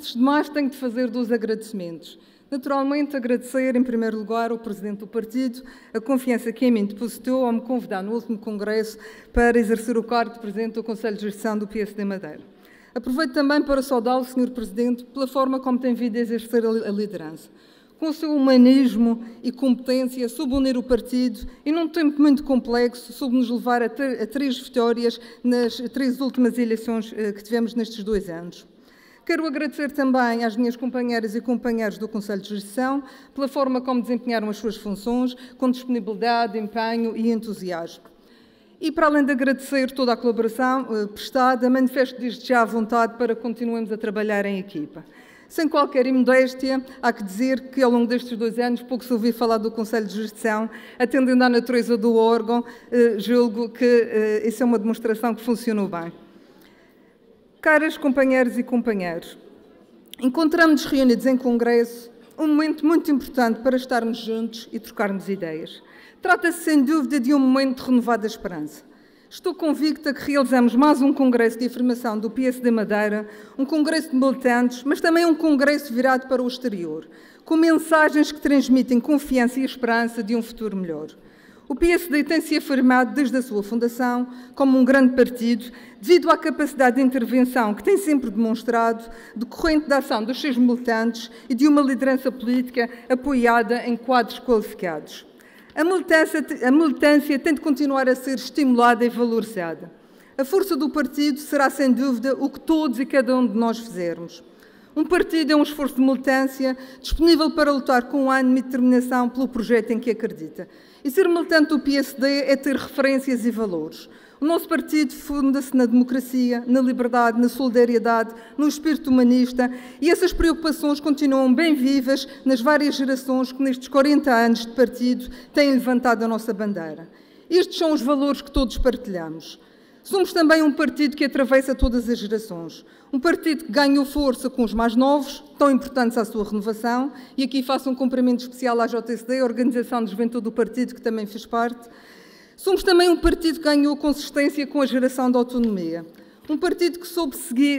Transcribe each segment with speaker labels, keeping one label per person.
Speaker 1: antes de mais, tenho de fazer 2 agradecimentos. Naturalmente, agradecer, em primeiro lugar, ao Presidente do Partido a confiança que em mim depositou ao me convidar no último Congresso para exercer o cargo de Presidente do Conselho de Gestão do PSD Madeira. Aproveito também para saudá-lo, Sr. Presidente, pela forma como tem vindo a exercer a liderança. Com o seu humanismo e competência, soube unir o partido e, num tempo muito complexo, soube nos levar a 3 vitórias nas 3 últimas eleições que tivemos nestes 2 anos. Quero agradecer também às minhas companheiras e companheiros do Conselho de Gestão pela forma como desempenharam as suas funções, com disponibilidade, empenho e entusiasmo. E, para além de agradecer toda a colaboração prestada, manifesto desde já a vontade para continuarmos a trabalhar em equipa. Sem qualquer imodéstia, há que dizer que, ao longo destes 2 anos, pouco se ouviu falar do Conselho de Gestão, atendendo à natureza do órgão, julgo que isso é uma demonstração que funcionou bem. Caras companheiras e companheiros, encontramos-nos reunidos em Congresso, um momento muito importante para estarmos juntos e trocarmos ideias. Trata-se, sem dúvida, de um momento de renovada esperança. Estou convicta que realizamos mais um congresso de afirmação do PSD Madeira, um congresso de militantes, mas também um congresso virado para o exterior, com mensagens que transmitem confiança e esperança de um futuro melhor. O PSD tem-se afirmado desde a sua fundação como um grande partido, devido à capacidade de intervenção que tem sempre demonstrado, decorrente da ação dos seus militantes e de uma liderança política apoiada em quadros qualificados. A militância tem de continuar a ser estimulada e valorizada. A força do partido será, sem dúvida, o que todos e cada um de nós fizermos. Um partido é um esforço de militância disponível para lutar com ânimo e determinação pelo projeto em que acredita. E ser militante do PSD é ter referências e valores. O nosso partido funda-se na democracia, na liberdade, na solidariedade, no espírito humanista, e essas preocupações continuam bem vivas nas várias gerações que nestes 40 anos de partido têm levantado a nossa bandeira. Estes são os valores que todos partilhamos. Somos também um partido que atravessa todas as gerações. Um partido que ganhou força com os mais novos, tão importantes à sua renovação, e aqui faço um cumprimento especial à JSD, a Organização de Juventude do Partido, que também fez parte. Somos também um partido que ganhou consistência com a geração da autonomia. Um partido que soube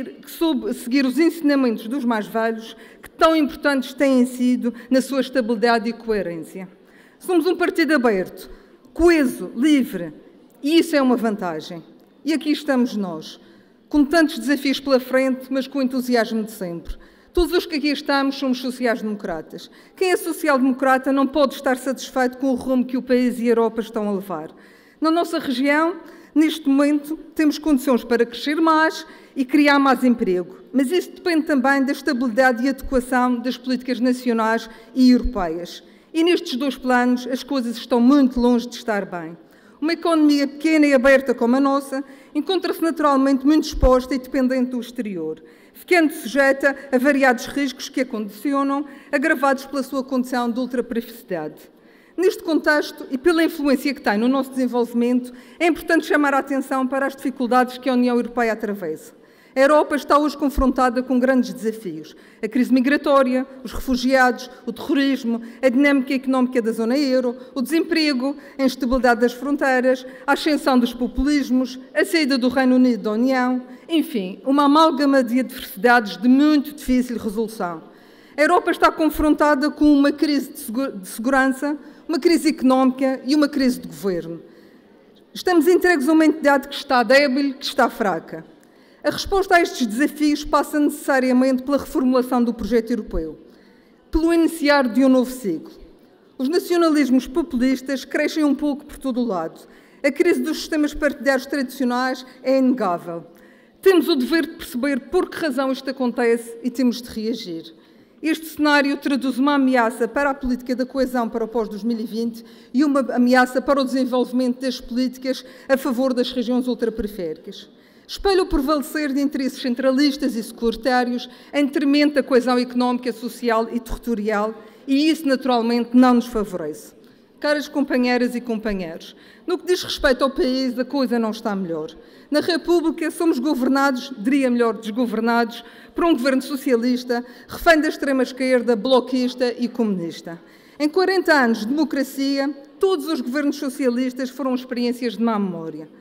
Speaker 1: seguir os ensinamentos dos mais velhos, que tão importantes têm sido na sua estabilidade e coerência. Somos um partido aberto, coeso, livre, e isso é uma vantagem. E aqui estamos nós, com tantos desafios pela frente, mas com o entusiasmo de sempre. Todos os que aqui estamos somos sociais-democratas. Quem é social-democrata não pode estar satisfeito com o rumo que o país e a Europa estão a levar. Na nossa região, neste momento, temos condições para crescer mais e criar mais emprego. Mas isso depende também da estabilidade e adequação das políticas nacionais e europeias. E nestes 2 planos, as coisas estão muito longe de estar bem. Uma economia pequena e aberta como a nossa encontra-se naturalmente muito exposta e dependente do exterior, ficando sujeita a variados riscos que a condicionam, agravados pela sua condição de ultraperiferidade. Neste contexto, e pela influência que tem no nosso desenvolvimento, é importante chamar a atenção para as dificuldades que a União Europeia atravessa. A Europa está hoje confrontada com grandes desafios. A crise migratória, os refugiados, o terrorismo, a dinâmica económica da zona euro, o desemprego, a instabilidade das fronteiras, a ascensão dos populismos, a saída do Reino Unido da União, enfim, uma amálgama de adversidades de muito difícil resolução. A Europa está confrontada com uma crise de segurança, uma crise económica e uma crise de governo. Estamos entregues a uma entidade que está débil, que está fraca. A resposta a estes desafios passa necessariamente pela reformulação do projeto europeu, pelo iniciar de um novo ciclo. Os nacionalismos populistas crescem um pouco por todo o lado. A crise dos sistemas partidários tradicionais é inegável. Temos o dever de perceber por que razão isto acontece e temos de reagir. Este cenário traduz uma ameaça para a política da coesão para o pós-2020 e uma ameaça para o desenvolvimento das políticas a favor das regiões ultraperiféricas. Espelha o prevalecer de interesses centralistas e securitários em detrimento da coesão económica, social e territorial, e isso naturalmente não nos favorece. Caras companheiras e companheiros, no que diz respeito ao país, a coisa não está melhor. Na República somos governados, diria melhor, desgovernados, por um governo socialista, refém da extrema-esquerda, bloquista e comunista. Em 40 anos de democracia, todos os governos socialistas foram experiências de má memória.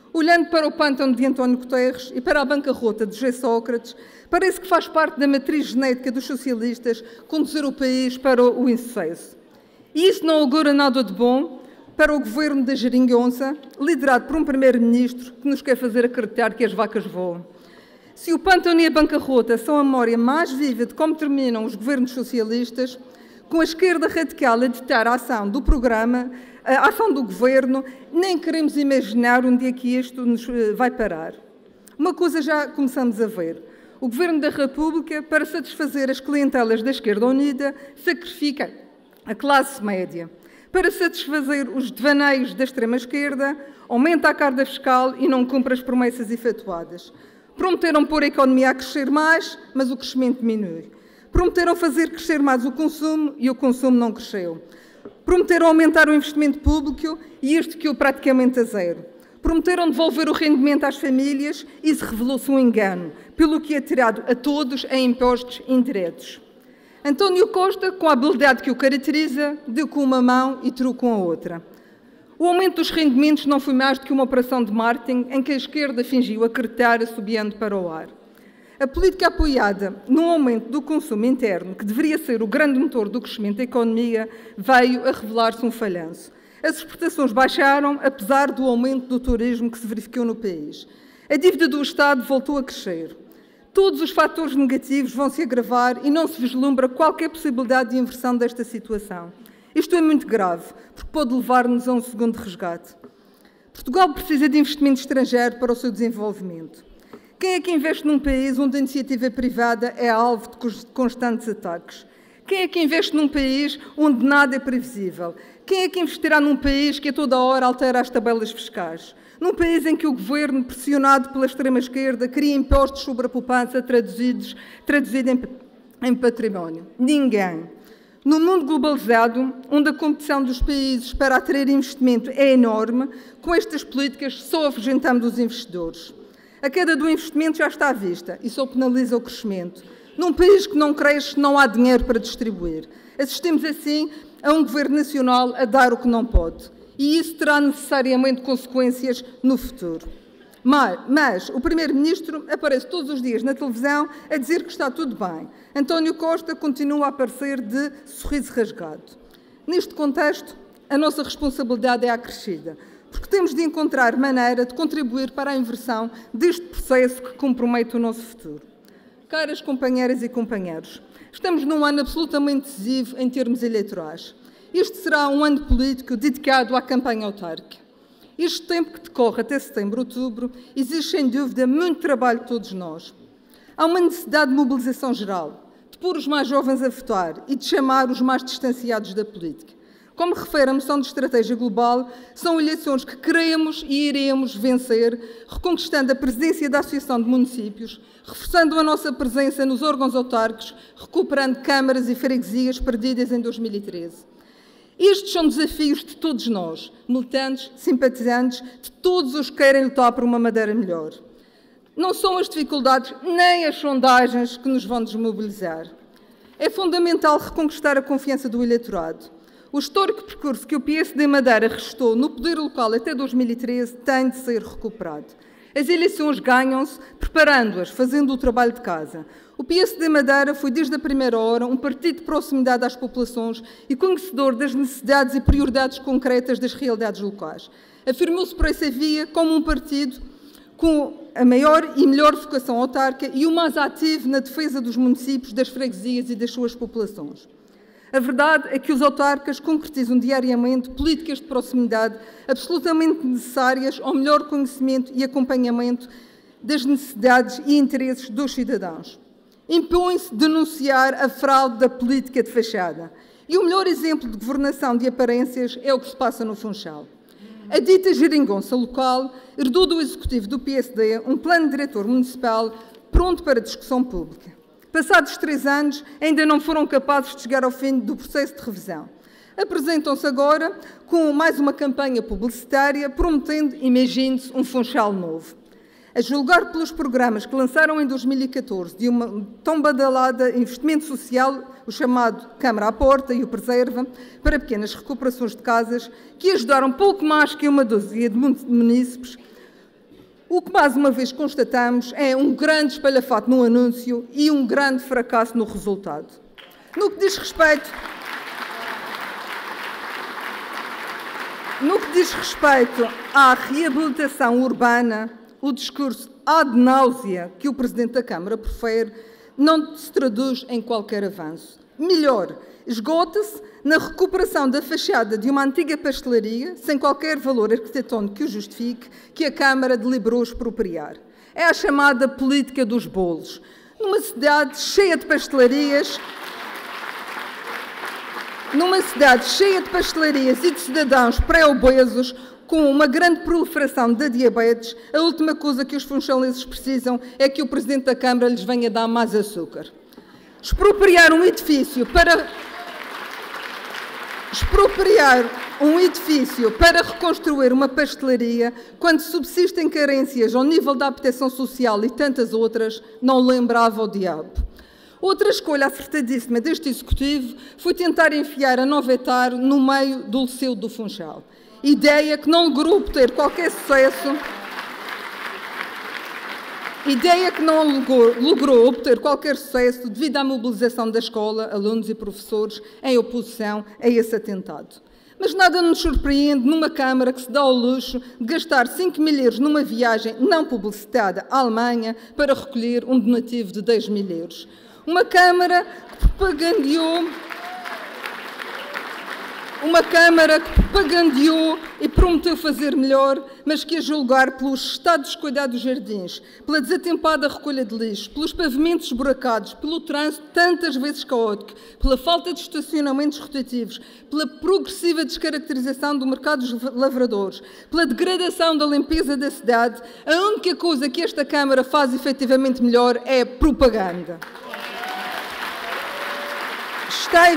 Speaker 1: Olhando para o pântano de António Guterres e para a bancarrota de José Sócrates, parece que faz parte da matriz genética dos socialistas conduzir o país para o insucesso. E isso não augura nada de bom para o governo da geringonça, liderado por um primeiro-ministro que nos quer fazer acreditar que as vacas voam. Se o pântano e a bancarrota são a memória mais viva de como terminam os governos socialistas, com a esquerda radical a ditar a ação do programa, a ação do governo, nem queremos imaginar onde é que isto nos vai parar. Uma coisa já começamos a ver. O Governo da República, para satisfazer as clientelas da esquerda unida, sacrifica a classe média. Para satisfazer os devaneios da extrema-esquerda, aumenta a carga fiscal e não cumpre as promessas efetuadas. Prometeram pôr a economia a crescer mais, mas o crescimento diminui. Prometeram fazer crescer mais o consumo e o consumo não cresceu. Prometeram aumentar o investimento público e este ficou praticamente a zero. Prometeram devolver o rendimento às famílias e isso revelou-se um engano, pelo que é tirado a todos em impostos indiretos. António Costa, com a habilidade que o caracteriza, deu com uma mão e tirou com a outra. O aumento dos rendimentos não foi mais do que uma operação de marketing em que a esquerda fingiu acreditar assobiando para o ar. A política apoiada no aumento do consumo interno, que deveria ser o grande motor do crescimento da economia, veio a revelar-se um falhanço. As exportações baixaram, apesar do aumento do turismo que se verificou no país. A dívida do Estado voltou a crescer. Todos os fatores negativos vão se agravar e não se vislumbra qualquer possibilidade de inversão desta situação. Isto é muito grave, porque pode levar-nos a um segundo resgate. Portugal precisa de investimento estrangeiro para o seu desenvolvimento. Quem é que investe num país onde a iniciativa privada é alvo de constantes ataques? Quem é que investe num país onde nada é previsível? Quem é que investirá num país que a toda hora altera as tabelas fiscais? Num país em que o governo, pressionado pela extrema-esquerda, cria impostos sobre a poupança traduzido em património? Ninguém. No mundo globalizado, onde a competição dos países para atrair investimento é enorme, com estas políticas só afugentamos os investidores. A queda do investimento já está à vista e só penaliza o crescimento. Num país que não cresce, não há dinheiro para distribuir. Assistimos assim a um governo nacional a dar o que não pode. E isso terá necessariamente consequências no futuro. Mas o Primeiro-Ministro aparece todos os dias na televisão a dizer que está tudo bem. António Costa continua a aparecer de sorriso rasgado. Neste contexto, a nossa responsabilidade é acrescida, porque temos de encontrar maneira de contribuir para a inversão deste processo que compromete o nosso futuro. Caras companheiras e companheiros, estamos num ano absolutamente decisivo em termos eleitorais. Este será um ano político dedicado à campanha autárquica. Este tempo que decorre até setembro, outubro, exige sem dúvida muito trabalho de todos nós. Há uma necessidade de mobilização geral, de pôr os mais jovens a votar e de chamar os mais distanciados da política. Como refere a moção de estratégia global, são eleições que queremos e iremos vencer, reconquistando a presidência da Associação de Municípios, reforçando a nossa presença nos órgãos autárquicos, recuperando câmaras e freguesias perdidas em 2013. Estes são desafios de todos nós, militantes, simpatizantes, de todos os que querem lutar por uma Madeira melhor. Não são as dificuldades nem as sondagens que nos vão desmobilizar. É fundamental reconquistar a confiança do eleitorado. O histórico percurso que o PSD Madeira restou no poder local até 2013 tem de ser recuperado. As eleições ganham-se preparando-as, fazendo o trabalho de casa. O PSD Madeira foi desde a primeira hora um partido de proximidade às populações e conhecedor das necessidades e prioridades concretas das realidades locais. Afirmou-se por essa via como um partido com a maior e melhor vocação autárquica e o mais ativo na defesa dos municípios, das freguesias e das suas populações. A verdade é que os autarcas concretizam diariamente políticas de proximidade absolutamente necessárias ao melhor conhecimento e acompanhamento das necessidades e interesses dos cidadãos. Impõe-se denunciar a fraude da política de fachada. E o melhor exemplo de governação de aparências é o que se passa no Funchal. A dita geringonça local herdou do executivo do PSD um plano diretor municipal pronto para discussão pública. Passados 3 anos, ainda não foram capazes de chegar ao fim do processo de revisão. Apresentam-se agora com mais uma campanha publicitária, prometendo, imagine-se, um Funchal novo. A julgar pelos programas que lançaram em 2014 de uma tão badalada investimento social, o chamado Câmara à Porta e o Preserva, para pequenas recuperações de casas, que ajudaram pouco mais que uma dúzia de munícipes, O que mais uma vez constatamos é um grande espalhafato no anúncio e um grande fracasso no resultado. No que diz respeito à reabilitação urbana, o discurso ad náusea que o Presidente da Câmara profere não se traduz em qualquer avanço. Melhor, esgota-se na recuperação da fachada de uma antiga pastelaria, sem qualquer valor arquitetónico que o justifique, que a Câmara deliberou expropriar. É a chamada política dos bolos. Numa cidade cheia de pastelarias e de cidadãos pré-obesos, com uma grande proliferação da diabetes, a última coisa que os funchalenses precisam é que o Presidente da Câmara lhes venha dar mais açúcar. Expropriar um edifício para reconstruir uma pastelaria, quando subsistem carências ao nível da habitação social e tantas outras, não lembrava o diabo. Outra escolha acertadíssima deste Executivo foi tentar enfiar a Nova Etar no meio do Liceu do Funchal. Ideia que não logrou obter qualquer sucesso devido à mobilização da escola, alunos e professores em oposição a esse atentado. Mas nada nos surpreende numa Câmara que se dá ao luxo de gastar 5.000 euros numa viagem não publicitada à Alemanha para recolher um donativo de 10.000 euros. Uma Câmara que propagandeou e prometeu fazer melhor, mas que, a julgar pelo estado descuidado dos jardins, pela desatempada recolha de lixo, pelos pavimentos esburacados, pelo trânsito tantas vezes caótico, pela falta de estacionamentos rotativos, pela progressiva descaracterização do mercado dos lavradores, pela degradação da limpeza da cidade, a única coisa que esta Câmara faz efetivamente melhor é propaganda. Está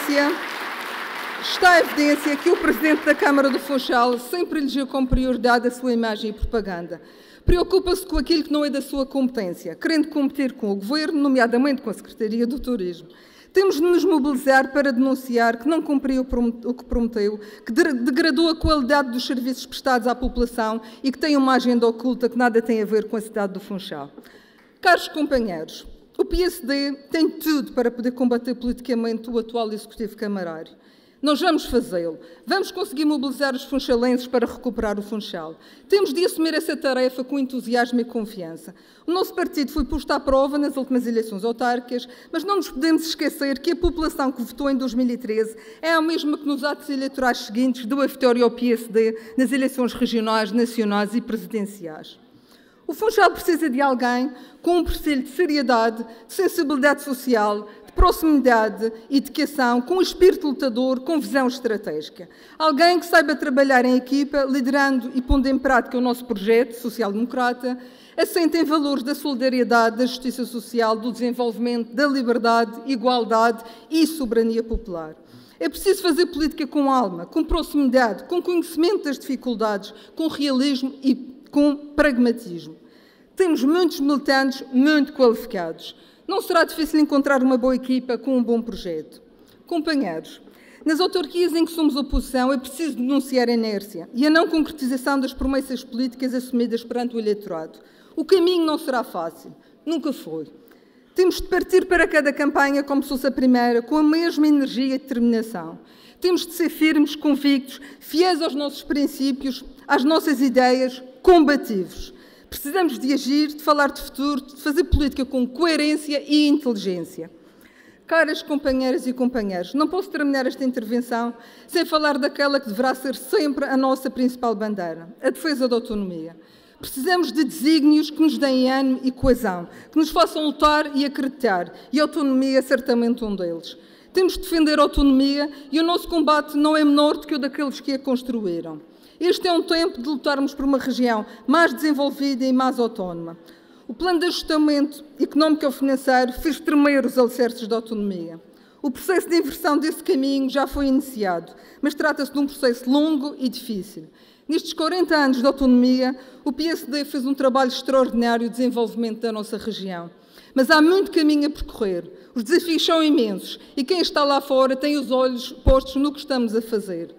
Speaker 1: evidência que o Presidente da Câmara do Funchal sempre elegeu como prioridade a sua imagem e propaganda. Preocupa-se com aquilo que não é da sua competência, querendo competir com o Governo, nomeadamente com a Secretaria do Turismo. Temos de nos mobilizar para denunciar que não cumpriu o que prometeu, que degradou a qualidade dos serviços prestados à população e que tem uma agenda oculta que nada tem a ver com a cidade do Funchal. Caros companheiros, o PSD tem tudo para poder combater politicamente o atual Executivo camarário. Nós vamos fazê-lo. Vamos conseguir mobilizar os funchalenses para recuperar o Funchal. Temos de assumir essa tarefa com entusiasmo e confiança. O nosso partido foi posto à prova nas últimas eleições autárquicas, mas não nos podemos esquecer que a população que votou em 2013 é a mesma que nos atos eleitorais seguintes deu a vitória ao PSD nas eleições regionais, nacionais e presidenciais. O Funchal precisa de alguém com um perfil de seriedade, de sensibilidade social, de proximidade e dedicação, com espírito lutador, com visão estratégica. Alguém que saiba trabalhar em equipa, liderando e pondo em prática o nosso projeto social-democrata, assente em valores da solidariedade, da justiça social, do desenvolvimento, da liberdade, igualdade e soberania popular. É preciso fazer política com alma, com proximidade, com conhecimento das dificuldades, com realismo e com pragmatismo. Temos muitos militantes muito qualificados. Não será difícil encontrar uma boa equipa com um bom projeto. Companheiros, nas autarquias em que somos oposição é preciso denunciar a inércia e a não concretização das promessas políticas assumidas perante o eleitorado. O caminho não será fácil. Nunca foi. Temos de partir para cada campanha como se fosse a primeira, com a mesma energia e determinação. Temos de ser firmes, convictos, fiéis aos nossos princípios, às nossas ideias, combativos. Precisamos de agir, de falar de futuro, de fazer política com coerência e inteligência. Caras companheiras e companheiros, não posso terminar esta intervenção sem falar daquela que deverá ser sempre a nossa principal bandeira, a defesa da autonomia. Precisamos de desígnios que nos deem ânimo e coesão, que nos façam lutar e acreditar, e a autonomia é certamente um deles. Temos de defender a autonomia e o nosso combate não é menor do que o daqueles que a construíram. Este é um tempo de lutarmos por uma região mais desenvolvida e mais autónoma. O plano de ajustamento económico e financeiro fez tremer os alicerces da autonomia. O processo de inversão desse caminho já foi iniciado, mas trata-se de um processo longo e difícil. Nestes 40 anos de autonomia, o PSD fez um trabalho extraordinário de desenvolvimento da nossa região. Mas há muito caminho a percorrer. Os desafios são imensos e quem está lá fora tem os olhos postos no que estamos a fazer.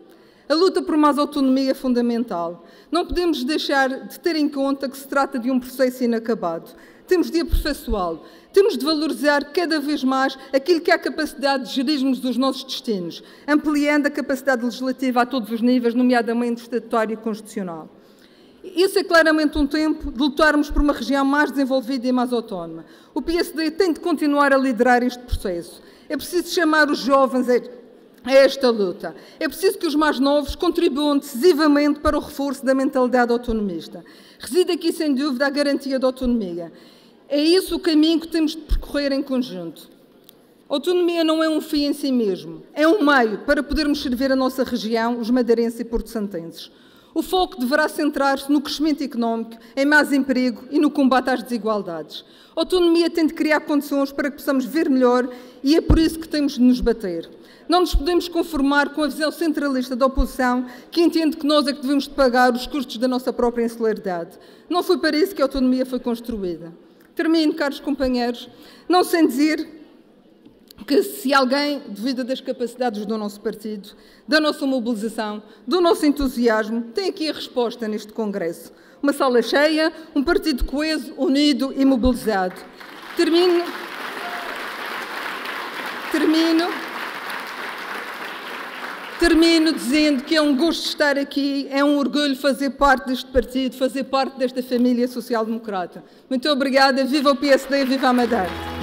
Speaker 1: A luta por mais autonomia é fundamental. Não podemos deixar de ter em conta que se trata de um processo inacabado. Temos de aperfeiçoá-lo. Temos de valorizar cada vez mais aquilo que é a capacidade de gerirmos os nossos destinos, ampliando a capacidade legislativa a todos os níveis, nomeadamente estatutário e constitucional. Isso é claramente um tempo de lutarmos por uma região mais desenvolvida e mais autónoma. O PSD tem de continuar a liderar este processo. É preciso chamar os jovens a esta luta. É preciso que os mais novos contribuam decisivamente para o reforço da mentalidade autonomista. Reside aqui, sem dúvida, a garantia da autonomia. É isso o caminho que temos de percorrer em conjunto. A autonomia não é um fim em si mesmo. É um meio para podermos servir a nossa região, os madeirenses e porto-santenses. O foco deverá centrar-se no crescimento económico, em mais emprego e no combate às desigualdades. A autonomia tem de criar condições para que possamos ver melhor e é por isso que temos de nos bater. Não nos podemos conformar com a visão centralista da oposição que entende que nós é que devemos de pagar os custos da nossa própria insularidade. Não foi para isso que a autonomia foi construída. Termino, caros companheiros, não sem dizer que se alguém duvida das capacidades do nosso partido, da nossa mobilização, do nosso entusiasmo, tem aqui a resposta neste Congresso. Uma sala cheia, um partido coeso, unido e mobilizado. Termino dizendo que é um gosto estar aqui, é um orgulho fazer parte deste partido, fazer parte desta família social-democrata. Muito obrigada, viva o PSD, viva a Madeira.